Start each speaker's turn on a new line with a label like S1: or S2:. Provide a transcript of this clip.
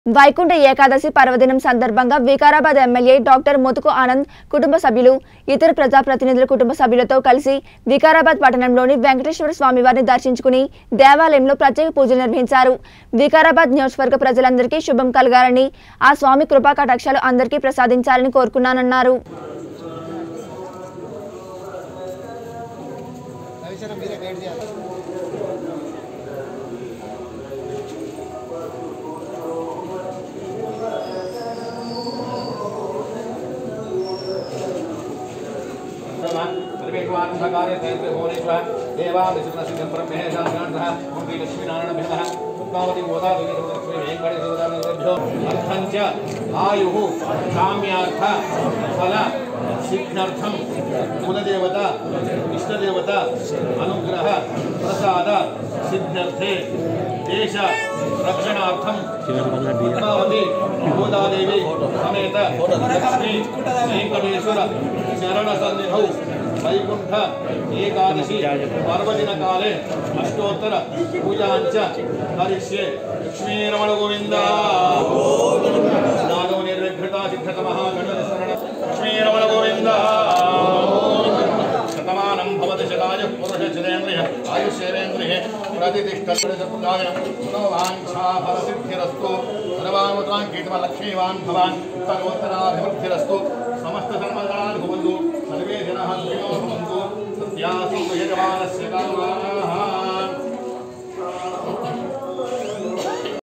S1: వైకుంఠ ఏకాదశి పర్వదినం సందర్భంగా Vikarabad MLA doctor Muthuku Anand కుటుంబ సభ్యులు ఇతర ప్రజాప్రతినిధుల కుటుంబ సభ్యులతో కలిసి వికారాబాద్ పట్టణంలోని వెంకటేశ్వర స్వామివారిని దర్శించుకుని దేవాలయంలో ప్రత్యేక పూజలు నిర్వహించారు। వికారాబాద్ నియోజకవర్గ ప్రజలందరికీ శుభం కలగాలని ఆ స్వామి కృపా కటాక్షాలు అందరికీ ప్రసాదించాలని కోరుకున్నానన్నారు।
S2: आयु काम्यार्थ फल सिद्ध्यर्थम कुलदेवता इष्टदेवता अनुग्रह प्रसाद सिद्ध्यर्थे देश रक्षणार्थम पद्मावती गोदादेवी समेत लक्ष्मी वेंकटेश्वर शरण सन्निधौ वैकुंठ एकादशी पर्वदिन काले अष्टोत्तर पूजांच करिष्ये। लक्ष्मीरमण गोविंद नागो निर्विघ्नता सिद्धत महागणपति शरण लक्ष्मीरमण गोविंद शतमानं भवति शताय पुरुष शतेन्द्रिय आयुष्येन्द्रिय प्रतिष्ठितपुत्राय मनोवांछा फलसिद्धिरस्तु सर्वावतां कीर्तन लक्ष्मीवान् भवान् सर्वोत्तराभिवृद्धिरस्तु समस्त धर्मगणान् भवन्तु सर्वे जनाः सुखिनो भवन्तु सत्यासु यजमानस्य कामाः।